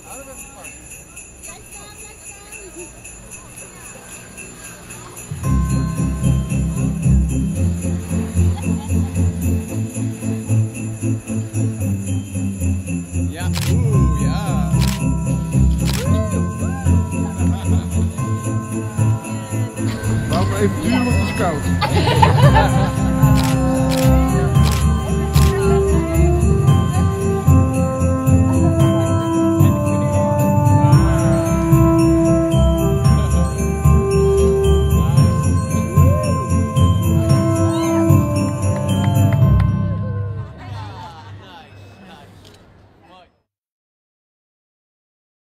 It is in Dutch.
Ja, oeh, ja. Laten we even duren, want het is koud.